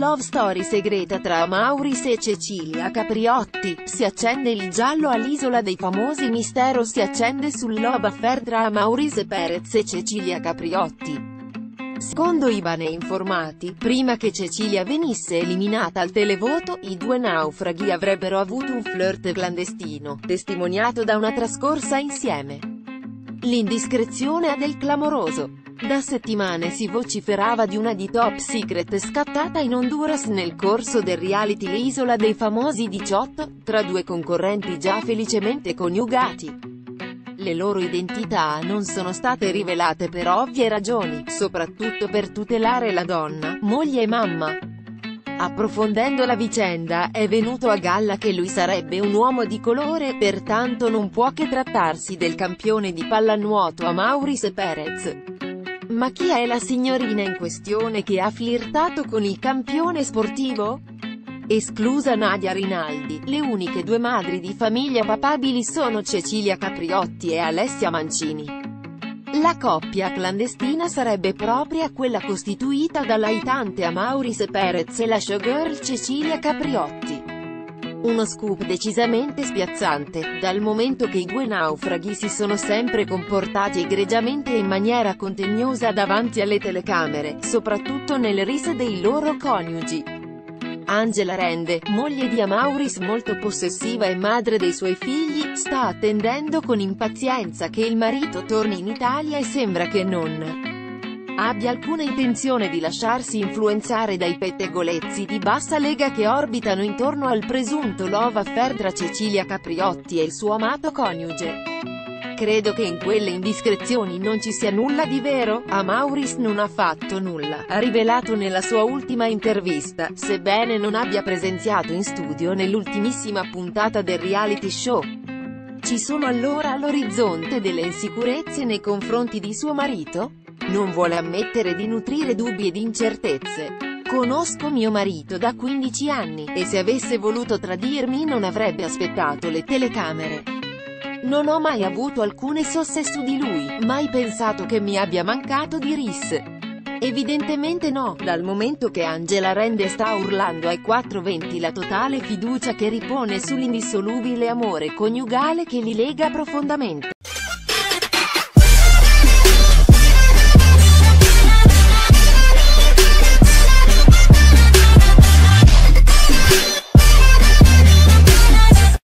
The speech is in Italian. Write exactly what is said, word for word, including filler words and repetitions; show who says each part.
Speaker 1: love story segreta tra Maurice e Cecilia Capriotti, si accende il giallo all'Isola dei Famosi, mistero si accende sul love affair tra Maurice Perez e Cecilia Capriotti. Secondo i bene informati, prima che Cecilia venisse eliminata al televoto, i due naufraghi avrebbero avuto un flirt clandestino, testimoniato da una trascorsa insieme. L'indiscrezione ha del clamoroso. Da settimane si vociferava di una di top secret scattata in Honduras nel corso del reality L'Isola dei Famosi diciotto, tra due concorrenti già felicemente coniugati. Le loro identità non sono state rivelate per ovvie ragioni, soprattutto per tutelare la donna, moglie e mamma. Approfondendo la vicenda, è venuto a galla che lui sarebbe un uomo di colore, pertanto non può che trattarsi del campione di pallanuoto Maurice Perez. Ma chi è la signorina in questione che ha flirtato con il campione sportivo? Esclusa Nadia Rinaldi, le uniche due madri di famiglia papabili sono Cecilia Capriotti e Alessia Mancini. La coppia clandestina sarebbe propria quella costituita dall'aitante Maurice Perez e la showgirl Cecilia Capriotti. Uno scoop decisamente spiazzante, dal momento che i due naufraghi si sono sempre comportati egregiamente e in maniera contegnosa davanti alle telecamere, soprattutto nelle risse dei loro coniugi. Angela Rende, moglie di Maurice molto possessiva e madre dei suoi figli, sta attendendo con impazienza che il marito torni in Italia e sembra che non abbia alcuna intenzione di lasciarsi influenzare dai pettegolezzi di bassa lega che orbitano intorno al presunto love affair tra Cecilia Capriotti e il suo amato coniuge. Credo che in quelle indiscrezioni non ci sia nulla di vero, Maurice non ha fatto nulla, ha rivelato nella sua ultima intervista, sebbene non abbia presenziato in studio nell'ultimissima puntata del reality show. Ci sono allora all'orizzonte delle insicurezze nei confronti di suo marito? Non vuole ammettere di nutrire dubbi ed incertezze. Conosco mio marito da quindici anni, e se avesse voluto tradirmi non avrebbe aspettato le telecamere. Non ho mai avuto alcune sosse su di lui, mai pensato che mi abbia mancato di risse. Evidentemente no, dal momento che Angela Rende sta urlando ai quattro venti la totale fiducia che ripone sull'indissolubile amore coniugale che li lega profondamente.